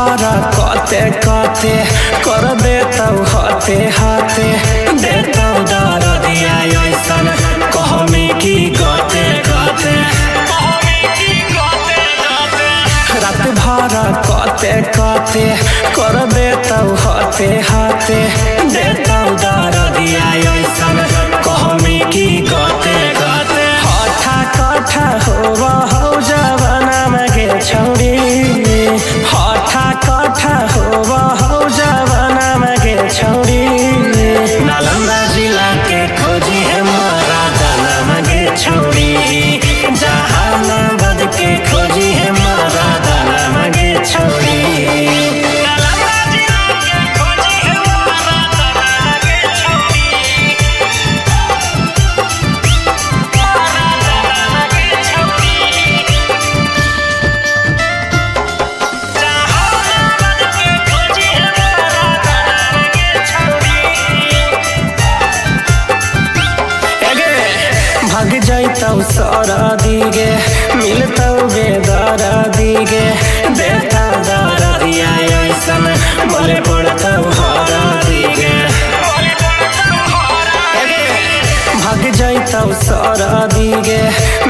भरा कते कते कर देतौ हाथे हाथे देतौ दरदिया ऐसन कहमी की गते गते रात भरा कते कते कर देतौ हाथे हाथे देतौ दरदिया ऐसन कहमी की गते गते हठा कठा हो जवाना मगे छौरी हठा कठा हो जवाना मगे छौरी नालंदा जिला के खोजी है मारा दाना मगे छौरी जहानाबाद के खोजी है मारा दाना मगे छौरी भाग जाइतौ सारा दिगे मिलतौ बेदारा दिगे देता दारा दिया ऐसन बोले पड़तौ हारा दिगे भाग जाइतौ सारा दिगे